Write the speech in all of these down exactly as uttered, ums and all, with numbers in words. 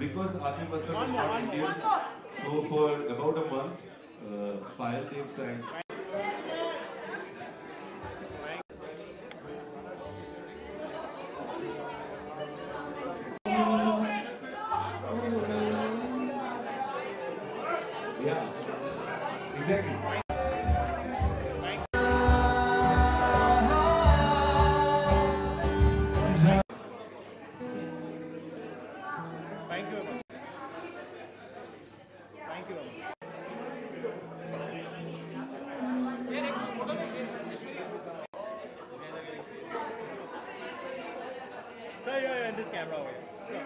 because Adi Maslam is not Indian, so for about a month, uh, Payal Dev sang. Yeah, exactly. Thank you. Thank you. Sir, you're in this camera over here.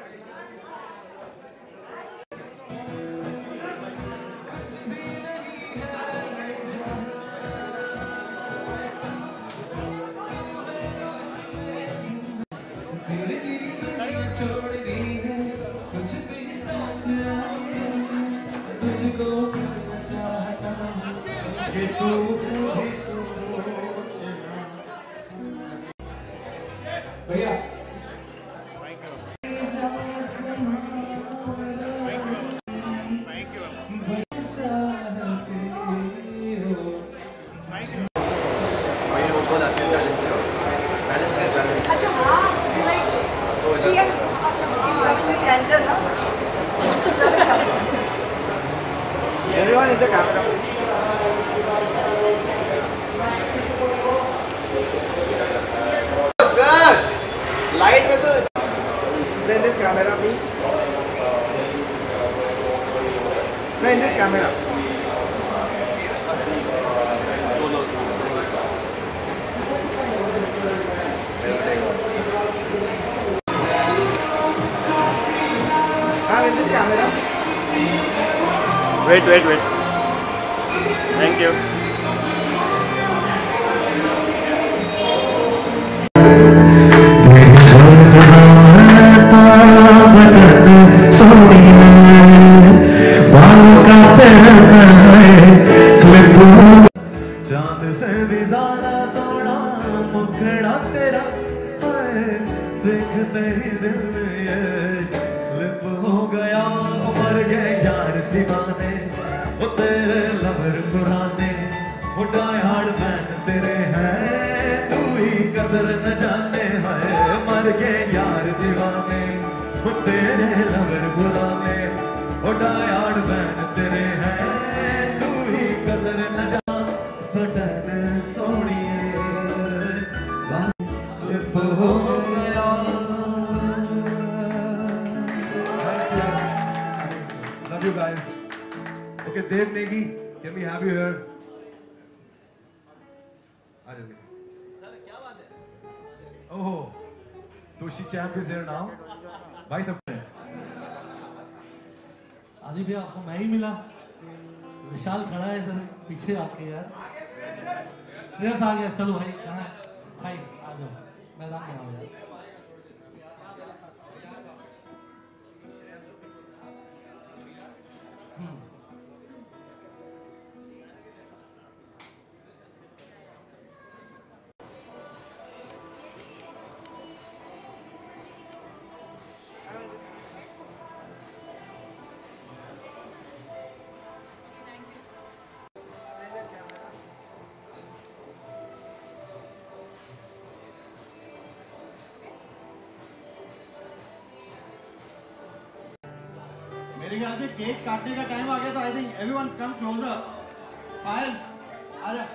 भैया Thank you. Thank you. Thank you. भैया ऊपर आके balance करो balance है balance अच्छा हाँ ठीक है अच्छा कैंटर ना everyone is the camera sir light में तो then this camera please then this camera in this camera. Wait, wait, wait. Thank you. चांद से भी ज्यादा सोना मुखड़ा तेरा है देखते ही दिल ये स्लिप हो गया मर गए यार दीवाने वो तेरे लवर पुराने वो डाई हार्ड मैन तेरे हैं तू ही कदर न जाने है मर गए यार दीवाने वो तेरे लवर पुराने वो डाई हार्ड मैन तेरे हैं तू ही कदर न जाने बटन सोनिए स्लिप हो गया Love you guys. Okay, Dev Negi, can we have you here? आ जाओ। सर क्या बात है? ओह, Toshi champ is here now. भाई सब आदि भैया आपको मैं ही मिला विशाल खड़ा है इधर पीछे आके यार श्रेयस आ गया चलो भाई कहाँ है भाई आ जाओ मैदान में आओ यार मेरे ख्याल से केक काटने का टाइम आ गया तो I think everyone come closer file आ जा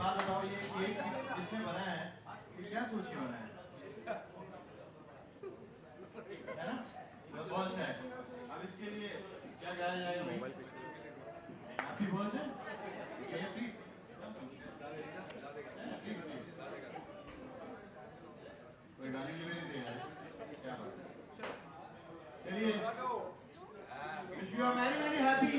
बात बताओ, ये केक किस, किसने बनाया है? ये क्या सोच के बनाया है? है ना? बहुत बहुत अच्छा है। अब इसके लिए क्या गाया जाएगा भाई? Happy birthday? प्लीज प्लीज कोई गाने के लिए नहीं दे यार, क्या बात है। चलिए, wish you are very very happy.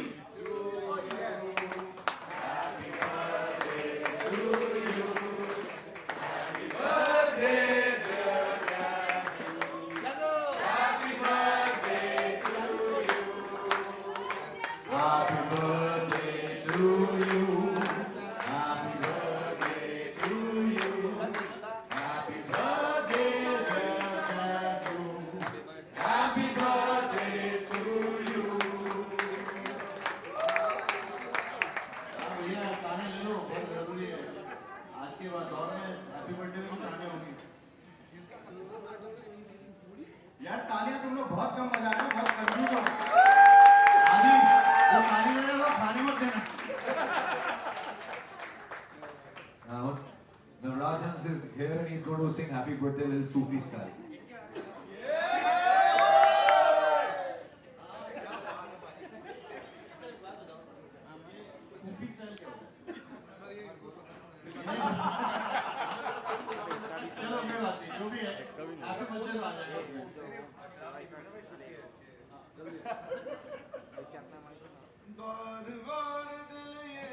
Happy birthday to you, happy birthday dear Jaiju, happy birthday to you, happy birthday to you, happy birthday to you, happy birthday dear Jaiju, happy birthday to you. भैया ताने ले लो, बहुत जरूरी है आज के बाद दौर में। हैप्पी बर्थडे में ताने होंगी यार। तालियां तुम लोग बहुत कम बजा रहे हो, बहुत कंफ्यूज हो। आदि वो ताली में तो खाने मत देना। Now, Navrajan is here and he's going to sing Happy Birthday little Sufi style. Sufi style क्या होता है? चलो कोई बात नहीं, जो भी है हैप्पी बर्थडे तो आ जाएगा उसमें। बार बार दिल ये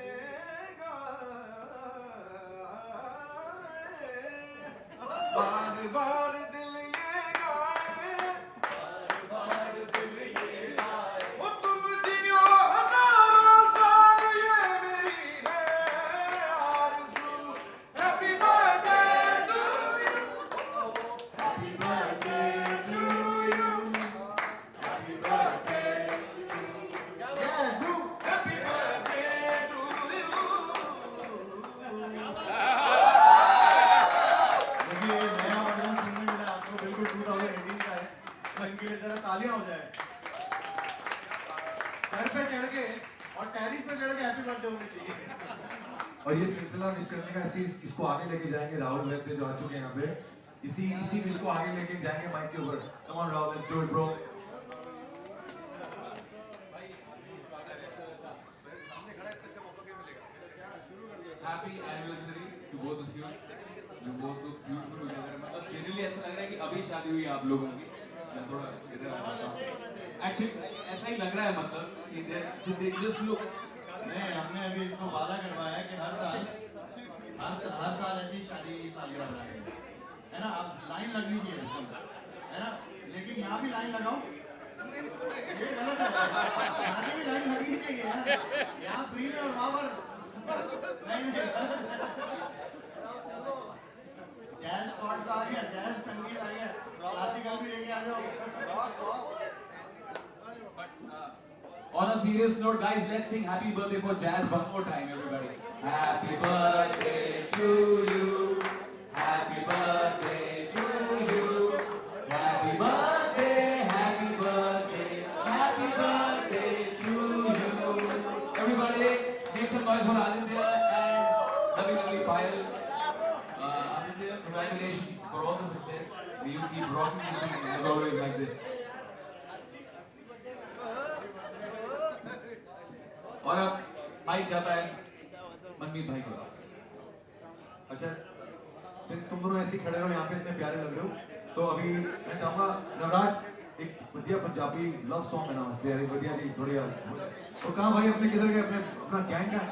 गाए, बार बार दिल ये गाए, बार बार दिल ये गाए, ओ तुम जियो हजारों साल ये मेरी है आरज़ू। Happy birthday to you, happy birthday to you, happy birthday to Jaiju, happy birthday to you. देखिए नया वर्जन सुनने मिला आपको, बिल्कुल टू थाउज़ेंड एटीन का है, तो इनके लिए जरा तालियां हो जाए। सर पे चढ़ के और टेरिस पे चढ़ के हैप्पी बर्थडे होनी चाहिए। और ये सिलसिला विश करने का ऐसे ही- इसको आगे लेके जाएंगे। राहुल वैद्य जो आ चुके हैं यहाँ पे, इसी इसी विश को आगे लेके जाएंगे माइक के ऊपर। Come on Rahul, let's do it bro. Happy anniversary to both of you. You both look beautiful together. मतलब genuinely ऐसा लग रहा है कि अभी शादी हुई है आप लोगों की। मैं थोड़ा इधर आ जाता हूँ। Actually ऐसा ही लग रहा है, मतलब कि they- they just look. नहीं, हमने अभी इसको वादा करवाया है कि हर साल हर साल हर साल ऐसी शादी सालगिरह बनाएंगे, है ना? आप लाइन लगनी चाहिए इसमें, है ना? लेकिन यहाँ भी लाइन लगाओ, ये गलत है। यहाँ की भी लाइन लगनी चाहिए ना, यहाँ फ्री में और वहाँ पर नहीं नहीं। जैज स्पॉट तो आ गया, जैज संगीत आ गया, क्लासिकल भी लेके आ जाओ। On a serious note, guys, let's sing Happy Birthday for Jazz one more time, everybody. Happy birthday to you. Happy birthday to you. Happy birthday, happy birthday, happy birthday to you. Everybody, make some noise for Aditya and lovely, lovely Payal. Uh, Aditya, congratulations for all the success. May you keep rocking the scene as always like this. और अब mic जाता है मनमीत भाई को। अच्छा सिंह, तुम दोनों ऐसे ही खड़े रहो यहाँ पे, इतने प्यारे लग रहे हो। तो अभी मैं चाहूंगा नवराज एक बढ़िया पंजाबी लव सॉन्ग है, नमस्ते यार बढ़िया जी थोड़ी यार। तो कहाँ भाई अपने, किधर गए अपने, अपना गैंग का?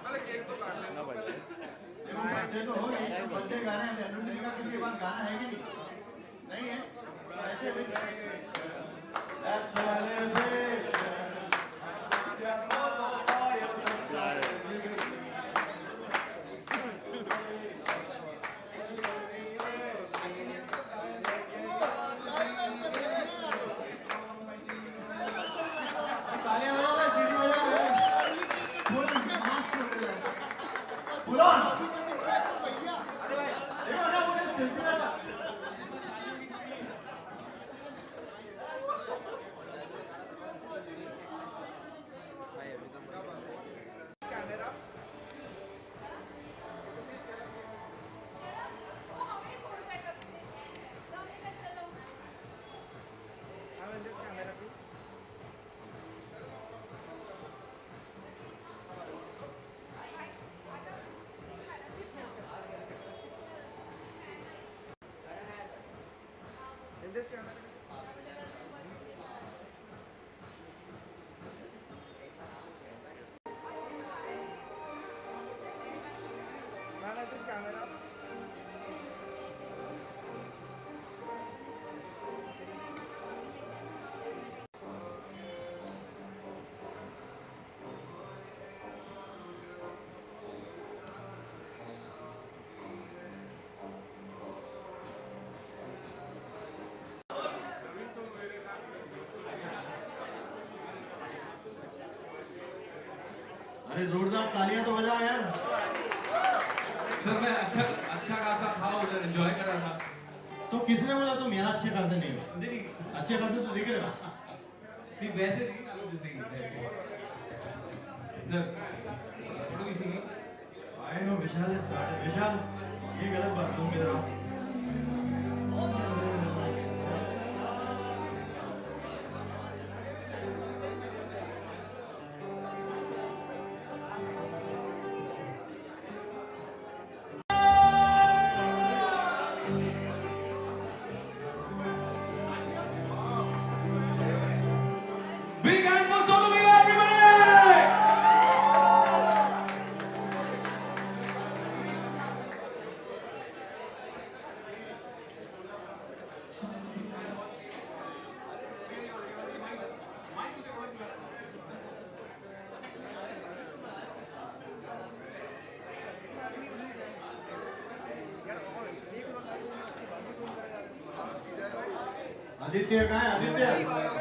बर्थडे तो हो गई, बर्थडे गाने हैं, एनिवर्सरी का किसी के पास गाना है कि नहीं? नहीं है तो ऐसे भी Let's celebrate. तालियां बजाओ, सीटी बजाओ, फुल मास हो रहा है, फुल ऑन। देखो ना मुझे सिलसिला था। this camera. Man, this camera. अरे जोरदार तालियां तो बजाओ यार। सर मैं अच्छा अच्छा खासा था उधर एंजॉय कर रहा था। तो किसने बोला तुम यहाँ अच्छे खासे नहीं हो? नहीं अच्छे खासे तो दिख रहे हो। नहीं वैसे नहीं आई वाज सिंगिंग वैसे। Sir what are we singing? I know Vishal is started. Vishal ये गलत बात तुम इधर आओ। Big hand for Sonu Nigam, everybody! Aditya कहाँ है? आदित्य